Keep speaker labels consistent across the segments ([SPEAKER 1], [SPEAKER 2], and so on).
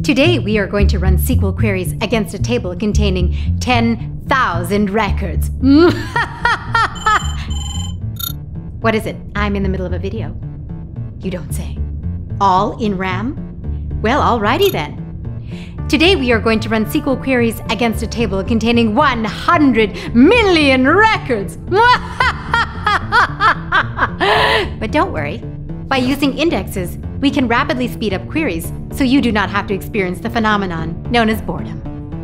[SPEAKER 1] Today we are going to run SQL queries against a table containing 10,000 records. What is it? I'm in the middle of a video. You don't say. All in RAM? Well, alrighty then. Today we are going to run SQL queries against a table containing 100 million records. But don't worry. By using indexes, we can rapidly speed up queries so you do not have to experience the phenomenon known as boredom.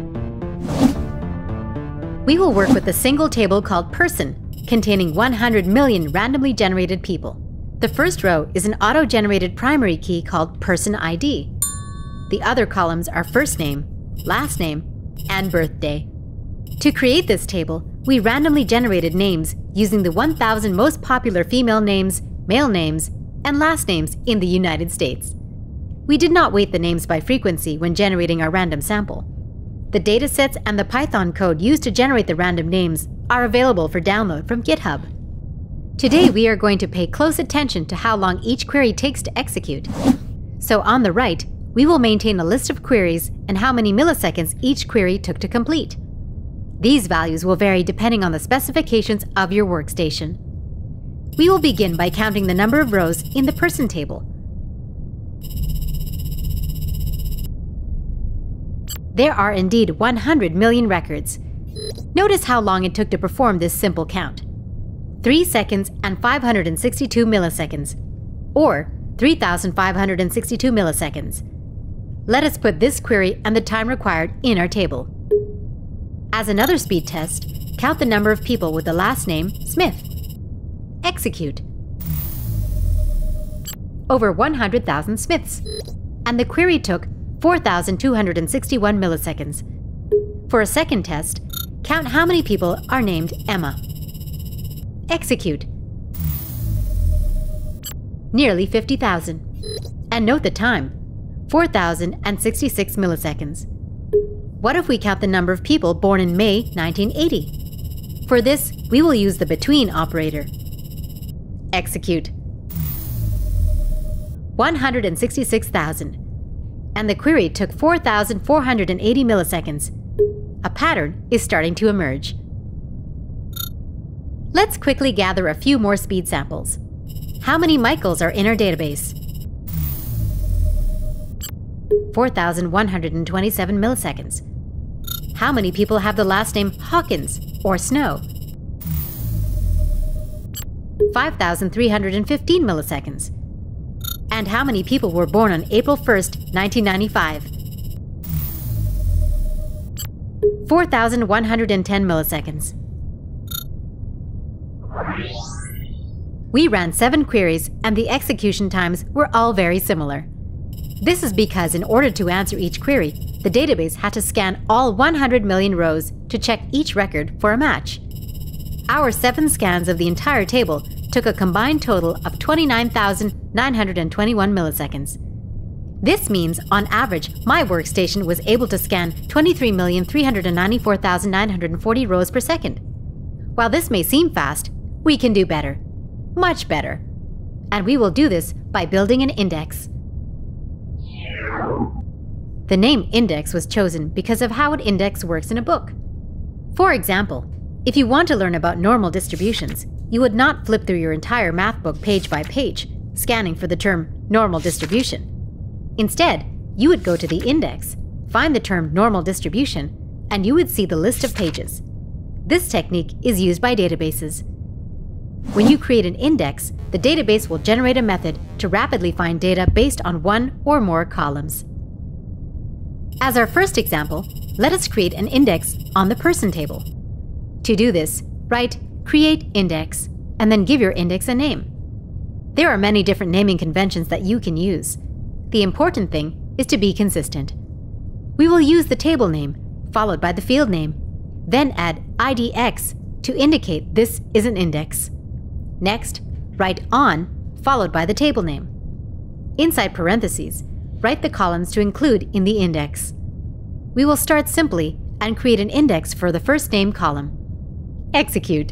[SPEAKER 1] We will work with a single table called person, containing 100 million randomly generated people. The first row is an auto-generated primary key called person ID. The other columns are first name, last name, and birthday. To create this table, we randomly generated names using the 1,000 most popular female names, male names, and last names in the United States. We did not weight the names by frequency when generating our random sample. The datasets and the Python code used to generate the random names are available for download from GitHub. Today we are going to pay close attention to how long each query takes to execute. So on the right, we will maintain a list of queries and how many milliseconds each query took to complete. These values will vary depending on the specifications of your workstation. We will begin by counting the number of rows in the person table. There are indeed 100 million records. Notice how long it took to perform this simple count. 3 seconds and 562 milliseconds, or 3,562 milliseconds. Let us put this query and the time required in our table. As another speed test, count the number of people with the last name Smith. Execute. Over 100,000 Smiths. And the query took 4,261 milliseconds. For a second test, count how many people are named Emma. Execute. Nearly 50,000. And note the time, 4,066 milliseconds. What if we count the number of people born in May 1980? For this, we will use the between operator. Execute. 166,000. And the query took 4,480 milliseconds. A pattern is starting to emerge. Let's quickly gather a few more speed samples. How many Michaels are in our database? 4,127 milliseconds. How many people have the last name Hawkins or Snow? 5,315 milliseconds. And how many people were born on April 1st, 1995? 4,110 milliseconds. We ran 7 queries and the execution times were all very similar. This is because in order to answer each query, the database had to scan all 100 million rows to check each record for a match. Our 7 scans of the entire table took a combined total of 29,921 milliseconds. This means, on average, my workstation was able to scan 23,394,940 rows per second. While this may seem fast, we can do better. Much better. And we will do this by building an index. The name index was chosen because of how an index works in a book. For example, if you want to learn about normal distributions, you would not flip through your entire math book page by page, scanning for the term normal distribution. Instead, you would go to the index, find the term normal distribution, and you would see the list of pages. This technique is used by databases. When you create an index, the database will generate a method to rapidly find data based on one or more columns. As our first example, let us create an index on the person table. To do this, write create index, and then give your index a name. There are many different naming conventions that you can use. The important thing is to be consistent. We will use the table name, followed by the field name, then add IDX to indicate this is an index. Next, write on, followed by the table name. Inside parentheses, write the columns to include in the index. We will start simply and create an index for the first name column. Execute.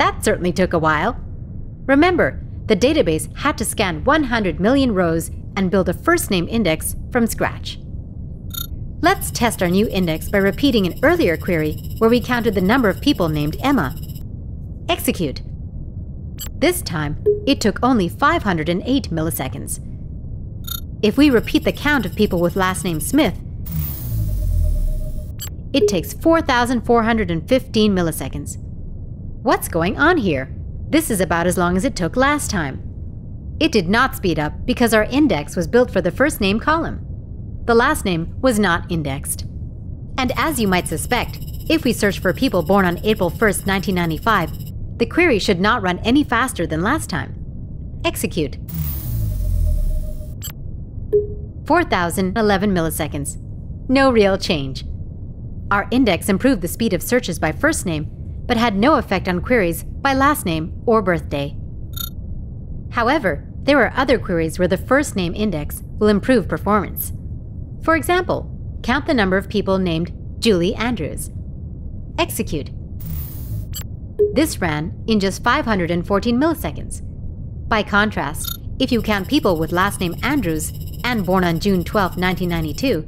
[SPEAKER 1] That certainly took a while. Remember, the database had to scan 100 million rows and build a first-name index from scratch. Let's test our new index by repeating an earlier query where we counted the number of people named Emma. Execute. This time, it took only 508 milliseconds. If we repeat the count of people with last name Smith, it takes 4,415 milliseconds. What's going on here? This is about as long as it took last time. It did not speed up because our index was built for the first name column. The last name was not indexed. And as you might suspect, if we search for people born on April 1st, 1995, the query should not run any faster than last time. Execute. 4,011 milliseconds. No real change. Our index improved the speed of searches by first name, but had no effect on queries by last name or birthday. However, there are other queries where the first name index will improve performance. For example, count the number of people named Julie Andrews. Execute. This ran in just 514 milliseconds. By contrast, if you count people with last name Andrews and born on June 12, 1992,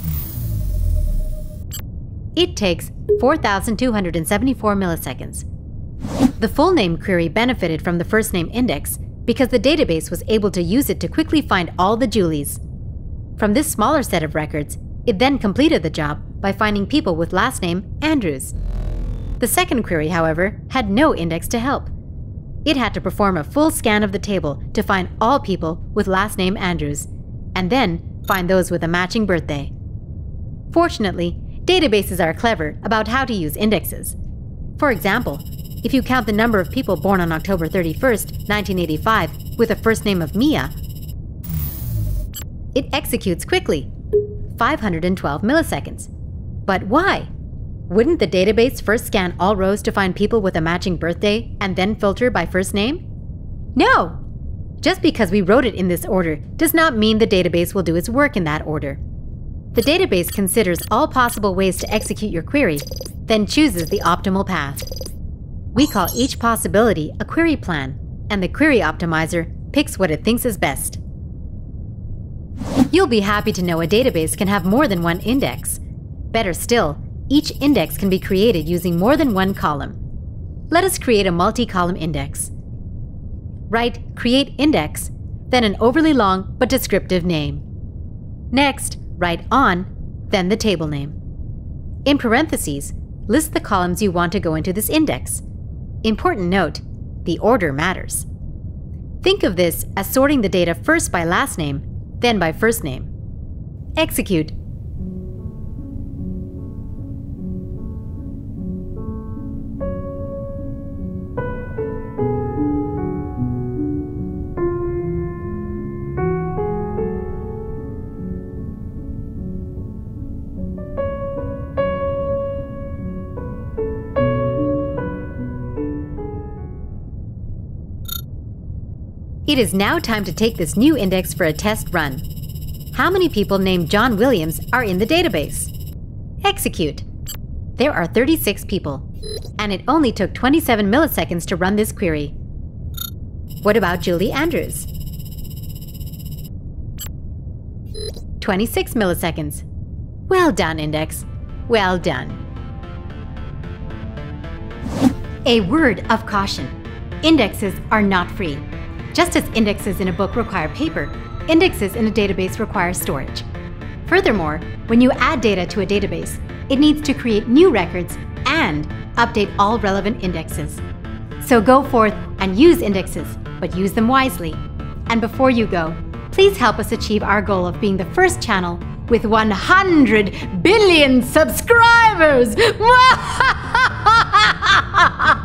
[SPEAKER 1] it takes 4,274 milliseconds. The full name query benefited from the first name index because the database was able to use it to quickly find all the Julies. From this smaller set of records, it then completed the job by finding people with last name Andrews. The second query, however, had no index to help. It had to perform a full scan of the table to find all people with last name Andrews, and then find those with a matching birthday. Fortunately, databases are clever about how to use indexes. For example, if you count the number of people born on October 31st, 1985 with a first name of Mia, it executes quickly, 512 milliseconds. But why? Wouldn't the database first scan all rows to find people with a matching birthday and then filter by first name? No! Just because we wrote it in this order does not mean the database will do its work in that order. The database considers all possible ways to execute your query, then chooses the optimal path. We call each possibility a query plan, and the query optimizer picks what it thinks is best. You'll be happy to know a database can have more than one index. Better still, each index can be created using more than one column. Let us create a multi-column index. Write Create Index, then an overly long but descriptive name. Next, write On, then the table name. In parentheses, list the columns you want to go into this index. Important note, the order matters. Think of this as sorting the data first by last name, then by first name. Execute. It is now time to take this new index for a test run. How many people named John Williams are in the database? Execute. There are 36 people, and it only took 27 milliseconds to run this query. What about Julie Andrews? 26 milliseconds. Well done, index. Well done. A word of caution. Indexes are not free. Just as indexes in a book require paper, indexes in a database require storage. Furthermore, when you add data to a database, it needs to create new records and update all relevant indexes. So go forth and use indexes, but use them wisely. And before you go, please help us achieve our goal of being the first channel with 100 billion subscribers!